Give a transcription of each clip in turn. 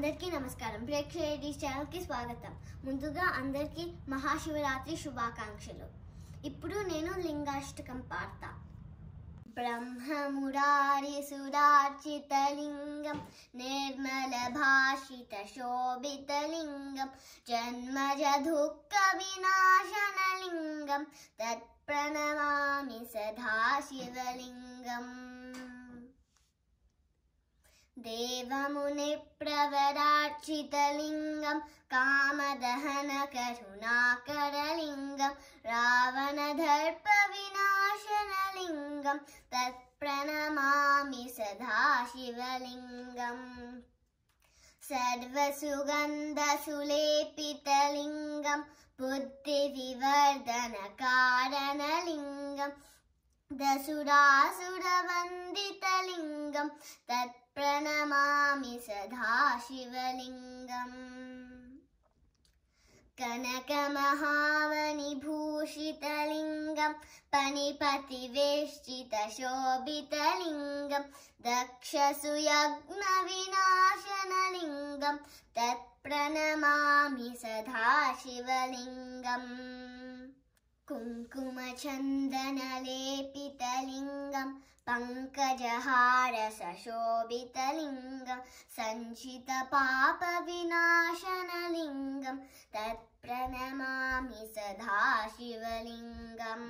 అందరికీ నమస్కారం ప్రేక్షకుల ఛానల్ కి స్వాగతం ముందుగా అందరికీ మహాశివరాత్రి శుభాకాంక్షలు ఇప్పుడు నేను లింగాష్టకం పాడతా బ్రహ్మమురారి సురార్చిత లింగం నిర్మల భాషిత శోభిత లింగం జన్మజ దుఃఖ వినాశన లింగం తత్ ప్రణమామి సదా శివలింగం देवमुनि प्रवरार्चितलिंगं कामदहन करुणाकरलिंगं रावणदर्प विनाशनलिंगं तत्प्रणमामि सदा शिवलिंगम् सर्वसुगन्धसुलेपितलिंगं बुद्धिविवर्धनकारणलिंगं दसुरासुरवन्दितलिंगं तत्प्रणमामि सदा शिवलिंगम् कनकमहामणिभूषितलिंगं पणिपतिवेष्टितशोभितलिंगं दक्षसुयज्ञविनाशनलिंगं तत्प्रणमामि सदा शिवलिंगम् कुङ्कुमचन्दनलेपितलिंगं पङ्कजहारसशोभितलिंगं सञ्चितपापविनाशनलिंगं तत्प्रणमामि सदा शिवलिंगम्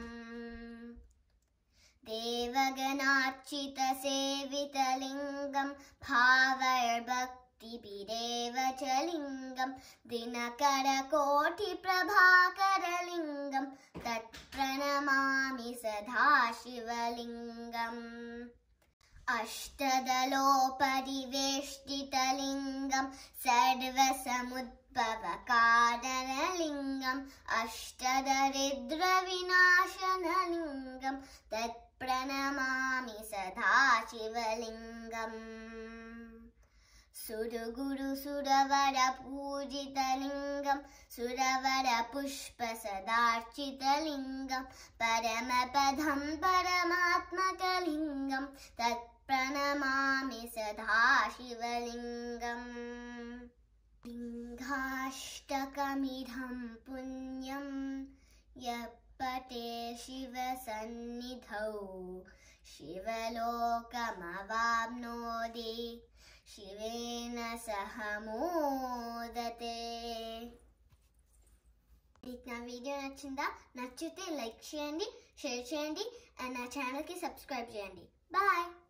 देवगणार्चितसेवितलिंगं भावैर्भक्तिभिरेव च लिंगं दिनकरकोटिप्रभाकरलिंगं तत्प्रणमामि सदा शिवलिंगम् अष्टदलोपरिवेष्टितलिंगं सर्वसमुद्भवकारणलिंगम् अष्टदरिद्रविनाशनलिंगं तत्प्रणमामि सदा शिवलिंगम् सुरगुरुसुरवरपूजितलिंगं सुरवरपुष्पसदार्चितलिंगं परमपदं परमात्मकलिंगं तत्प्रणमामि सदा शिवलिंगम् लिंगाष्टकमिदं पुण्यं यः पठेत् शिवसन्निधौ शिवलोकमवाप्नोति शिवेन सह मोदते। నా వీడియో నచ్చితే లైక్ చేయండి, షేర్ చేయండి అండ్ నా ఛానల్ కి సబ్స్క్రైబ్ చేయండి. బాయ్.